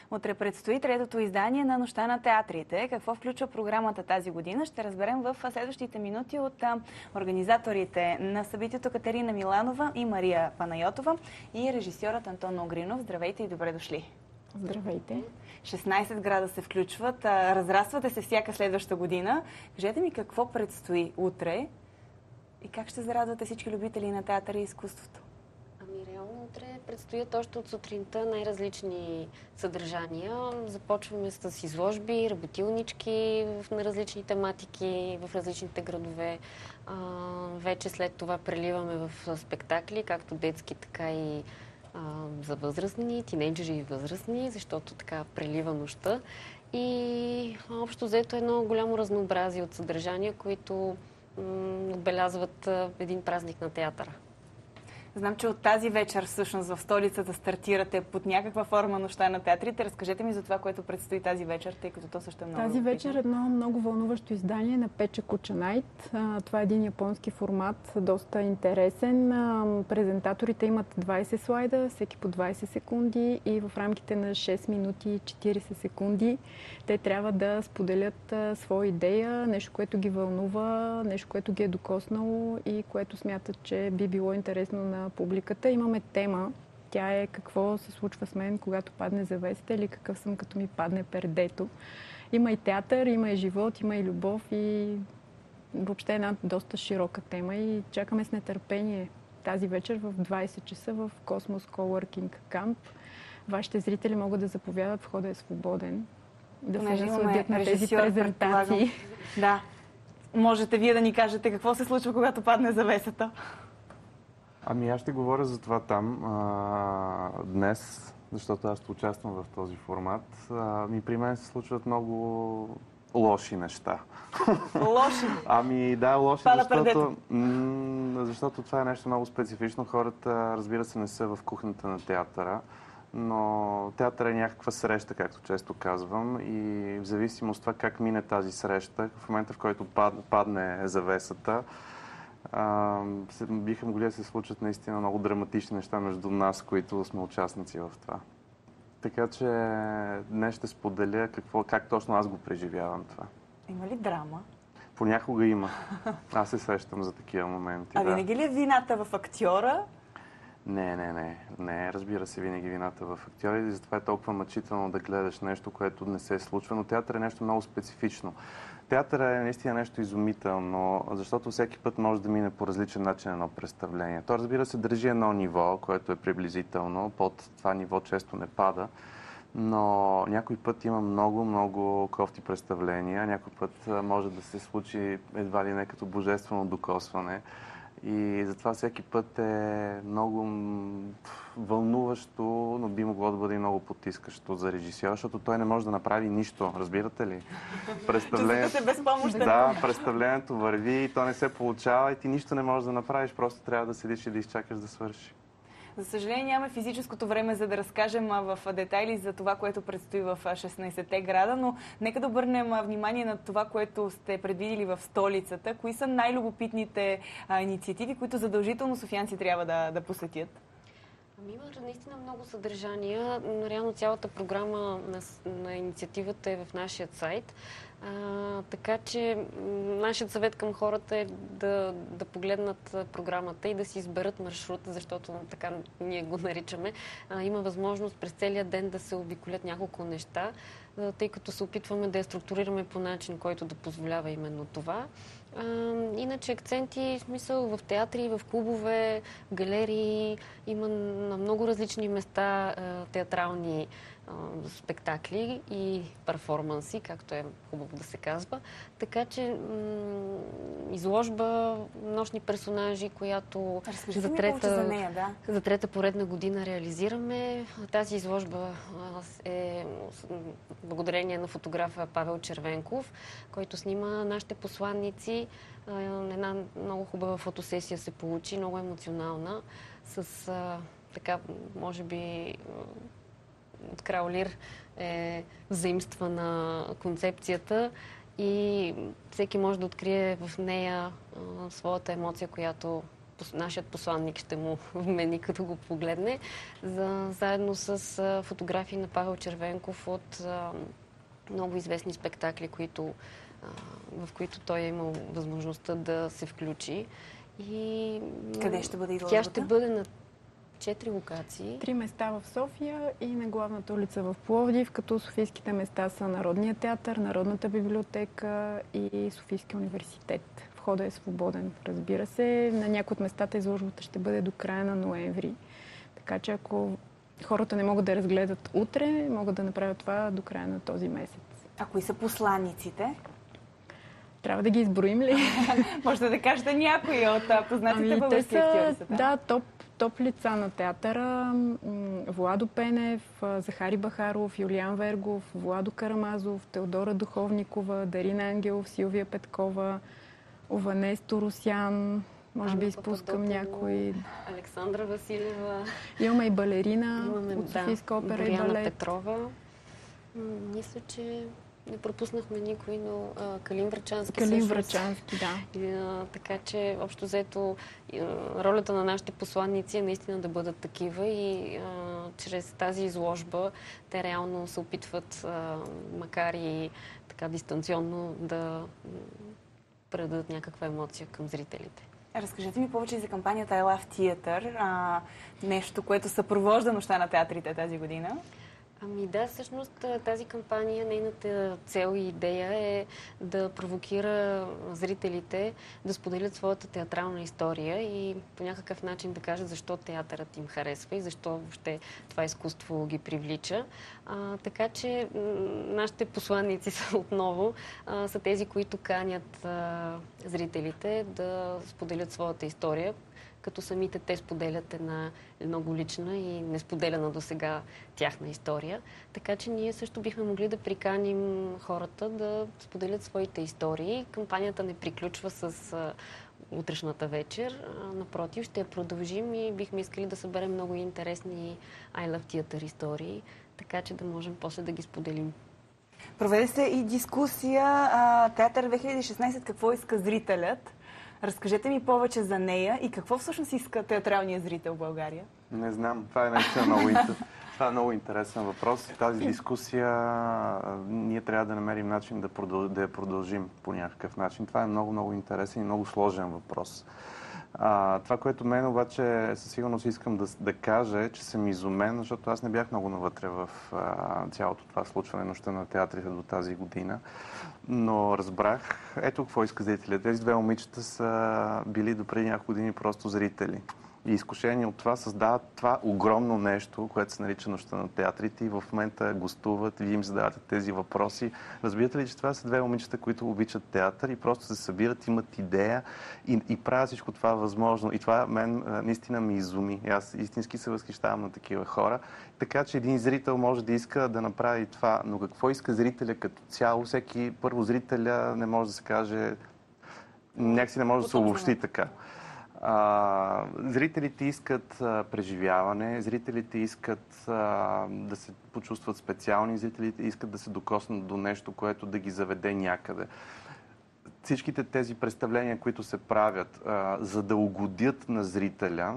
Утре предстои третото издание на Нощта на театрите. Какво включва програмата тази година? Ще разберем в следващите минути от организаторите на събитието Катерина Миланова и Мария Панайотова и режисьорът Антон Огринов. Здравейте и добре дошли! Здравейте! 16 града се включват, разраствате се всяка следваща година. Кажете ми какво предстои утре и как ще зарадвате всички любители на театъра и изкуството? Реално утре предстоят още от сутринта най-различни съдържания. Започваме с изложби, работилнички на различни тематики в различните градове. Вече след това преливаме в спектакли, както детски, така и за възрастни, тинейджери и възрастни, защото така прелива нощта. И общо взето едно голямо разнообразие от съдържания, които отбелязват един празник на театъра. Знам, че от тази вечер всъщност в столицата стартирате под някаква форма Нощта на театрите. Разкажете ми за това, което предстои тази вечер, тъй като то също е много Тази вечер е едно много вълнуващо издание на Пече Куча Найт. Това е един японски формат, доста интересен. Презентаторите имат 20 слайда, всеки по 20 секунди и в рамките на 6 минути и 40 секунди те трябва да споделят своя идея, нещо, което ги вълнува, нещо, което ги е докоснало и което смятат, че би било интересно на публиката. Имаме тема. Тя е какво се случва с мен, когато падне завесата или какъв съм, като ми падне пердето. Има и театър, има и живот, има и любов и въобще една доста широка тема и чакаме с нетърпение тази вечер в 20 часа в Космос Coworking Camp. Вашите зрители могат да заповядат, входът е свободен, да се насладят на тези презентации. Да. Можете вие да ни кажете какво се случва, когато падне завесата? Ами аз ще говоря за това там днес, защото аз ще участвам в този формат. И при мен се случват много лоши неща. Лоши? Ами да, лоши, защото това е нещо много специфично. Хората, разбира се, не са в кухнята на театъра, но театър е някаква среща, както често казвам, и в зависимост от това как мине тази среща, в момента в който падне завесата, биха могли да се случат наистина много драматични неща между нас, които сме участници в това. Така че днес ще споделя как точно аз го преживявам това. Има ли драма? Понякога има. Аз се срещам за такива моменти. А винаги ли е вината в актьора? Не, разбира се, винаги вината в актьора и затова е толкова мъчително да гледаш нещо, което не се случва, но театър е нещо много специфично. Театър е наистина нещо изумително, защото всеки път може да мине по различен начин едно представление. То, разбира се, държи едно ниво, което е приблизително, под това ниво често не пада, но някой път има много кофти представления, някой път може да се случи едва ли не като божествено докосване. И затова всеки път е много вълнуващо, но би могло да бъде и много потискащо за режисьора, защото той не може да направи нищо. Разбирате ли? Чувствате безпомощен. Да, представлението върви и то не се получава и ти нищо не можеш да направиш, просто трябва да седиш и да изчакаш да свърши. За съжаление нямаме физическото време, за да разкажем в детайли за това, което предстои в 16-те града, но нека да обърнем внимание на това, което сте предвидили в столицата. Кои са най-любопитните инициативи, които задължително софиянци трябва да посетят? Има наистина много съдържания. Реално цялата програма на инициативата е в нашия сайт. Така че нашият съвет към хората е да погледнат програмата и да си изберат маршрут, защото така ние го наричаме. Има възможност през целия ден да се обиколят няколко неща, тъй като се опитваме да я структурираме по начин, който да позволява именно това. Иначе акценти, смисъл в театри, в клубове, в галерии, има на много различни места театрални спектакли и перформанси, както е хубаво да се казва. Така че изложба нощни персонажи, която за трета поредна година реализираме. Тази изложба е благодарение на фотографа Павел Червенков, който снима нашите посланници. Една много хубава фотосесия се получи, много емоционална, с така, може би, от Крал Лир е заимствана концепцията и всеки може да открие в нея своята емоция, която нашият посланник ще му вмени, като го погледне, заедно с фотографии на Павел Червенков от много известни спектакли, в които той е имал възможността да се включи. И къде ще бъде изложбата? Тя ще бъде на 4 локации. 3 места в София и на главната улица в Пловдив, като софийските места са Народния театър, Народната библиотека и Софийския университет. Входът е свободен, разбира се. На някои от местата изложбата ще бъде до края на ноември. Така че ако хората не могат да разгледат утре, могат да направят това до края на този месец. А кои са посланиците? Трябва да ги изброим ли? Можете да кажете някои от познатите български актьори. Да, топ лица на театъра. Владо Пенев, Захари Бахаров, Юлиан Вергов, Владо Карамазов, Теодора Духовникова, Дарина Ангелов, Силвия Петкова, Ованес Торосян, може би изпускам някой. Александра Василева. Имаме и балерина от Софийска опера и Боряна балет. Петрова. Мисля, че не пропуснахме никой, но Калин Врачански Калин Врачански, да. Така че, общо взето, ролята на нашите посланници е наистина да бъдат такива и чрез тази изложба те реално се опитват, макар и така дистанционно, да предадат някаква емоция към зрителите. Разкажете ми повече за кампанията I Love Theatre, нещо, което съпровожда Нощта на театрите тази година. Ами да, всъщност тази кампания, нейната цел и идея е да провокира зрителите да споделят своята театрална история и по някакъв начин да кажат защо театърът им харесва и защо въобще това изкуство ги привлича. Така че нашите посланници са отново са тези, които канят зрителите да споделят своята история, като самите те споделят една много лична и несподелена до сега тяхна история. Така че ние също бихме могли да приканим хората да споделят своите истории. Кампанията не приключва с утрешната вечер. Напротив, ще я продължим и бихме искали да съберем много интересни I Love Theatre истории, така че да можем после да ги споделим. Проведе се и дискусия Театър 2016 какво иска зрителят. Разкажете ми повече за нея и какво всъщност иска театралният зрител в България? Не знам. Това е наистина много интересен въпрос. Тази дискусия ние трябва да намерим начин да я продължим по някакъв начин. Това е много интересен и много сложен въпрос. Това, което мен обаче със сигурност искам да кажа е, че съм изумен, защото аз не бях много навътре в цялото това случване Нощта на театрите до тази година. Но разбрах, ето какво иска зрителя. Тези две момичета са били допреди няколко години просто зрители. И изкушени от това създават това огромно нещо, което се нарича Нощта на театрите и в момента гостуват, вие им задавате тези въпроси. Разбирате ли, че това са две момичета, които обичат театър и просто се събират, имат идея и правят всичко това възможно. И това мен наистина ми изуми. И аз истински се възхищавам на такива хора. Така че един зрител може да иска да направи това, но какво иска зрителя като цяло? Всеки първо зрителя не може да се каже, някакси не може да се обобщи така. Зрителите искат преживяване, зрителите искат да се почувстват специални, зрителите искат да се докоснат до нещо, което да ги заведе някъде. Всичките тези представления, които се правят, за да угодят на зрителя,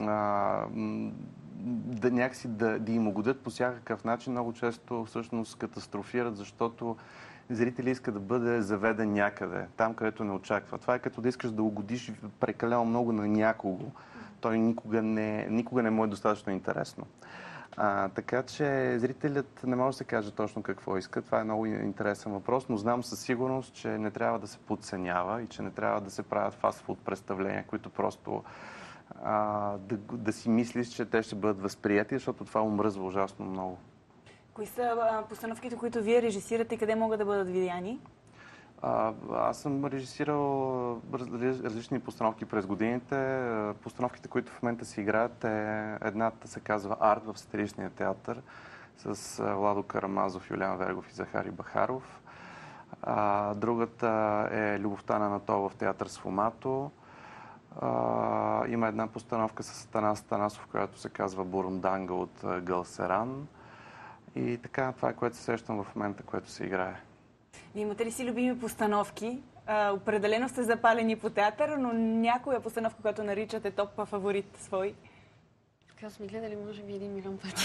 някакси да им угодят по всякакъв начин, много често всъщност катастрофират, защото зрители иска да бъде заведен някъде, там където не очаква. Това е като да искаш да угодиш прекалено много на някого. Той никога не му е достатъчно интересно. Така че зрителят не може да се каже точно какво иска. Това е много интересен въпрос, но знам със сигурност, че не трябва да се подценява и че не трябва да се правят фастфуд представления, които просто да си мислиш, че те ще бъдат възприяти, защото това омръзва ужасно много. Кои са постановките, които вие режисирате и къде могат да бъдат видяни? Аз съм режисирал различни постановки през годините. Постановките, които в момента се играят, едната се казва Арт в Сатиричния театър с Владо Карамазов, Юлиан Вергов и Захари Бахаров. Другата е Любовта на Анатол в театър Сфомато. Има една постановка с Атанас Атанасов, която се казва Бурунданга от Гълсеран. И така, това е което се сещам в момента, което се играе. Вие имате ли си любими постановки? Определено сте запалени по театър, но някоя постановка, която наричате топ фаворит свой? Така сме гледали, може би, 1 милион пъти.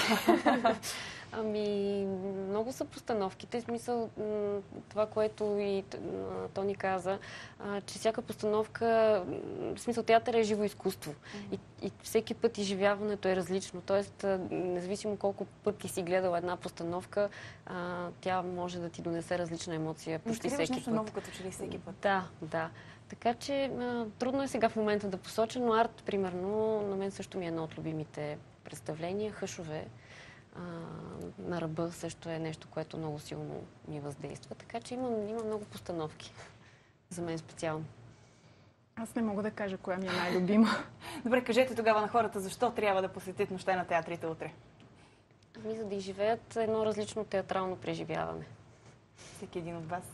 Ами, много са постановките. В смисъл, това, което и Тони каза, че всяка постановка, в смисъл, театър е живо изкуство. И всеки път изживяването е различно. Тоест, независимо колко пъти си гледала една постановка, тя може да ти донесе различна емоция почти всеки път. Нещо ново, като че ли всеки път. Да, да. Така че трудно е сега в момента да посоча, но арт, примерно, на мен също ми е едно от любимите представления. Хъшове на ръба също е нещо, което много силно ми въздейства. Така че има много постановки. За мен специално. Аз не мога да кажа коя ми е най-любима. Добре, кажете тогава на хората, защо трябва да посетят Нощта на театрите утре? Ами, за да изживеят едно различно театрално преживяване. Всеки един от вас.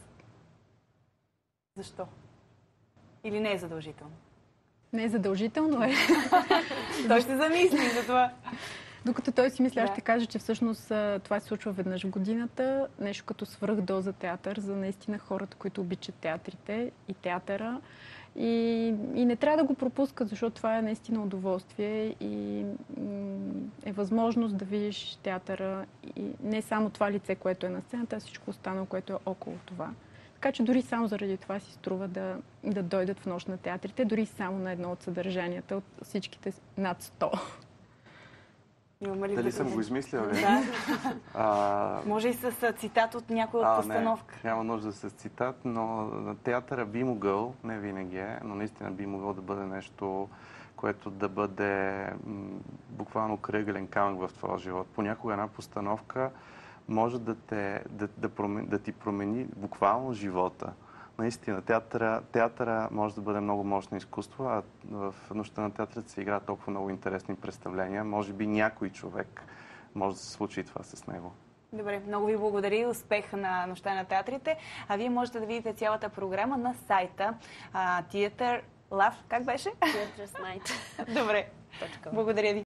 Защо? Или не е задължително? Не е задължително, е. Той ще замисли за това. Докато той си мисля, аз ще кажа, че всъщност това се случва веднъж в годината. Нещо като свръхдоза театър за наистина хората, които обичат театрите и театъра. И не трябва да го пропускат, защото това е наистина удоволствие и е възможност да видиш театъра и не само това лице, което е на сцената, а всичко останало, което е около това. Така че дори само заради това си струва да дойдат в Нощ на театрите, дори само на едно от съдържанията от всичките над 100. Дали съм го измислил? Да. Може и с цитат от някой от постановка. Няма нужда с цитат, но на театъра би могъл, не винаги е, но наистина би могъл да бъде нещо, което да бъде буквално кръгълен камък в твоя живот. Понякога една постановка може да ти промени буквално живота. Наистина, театъра може да бъде много мощно изкуство, а в Нощта на театрите се играят толкова много интересни представления. Може би някой човек може да се случи това с него. Добре, много ви благодаря и успех на Нощта на театрите. А вие можете да видите цялата програма на сайта Theatre Love. Как беше? Theatre's Night. Добре, благодаря ви.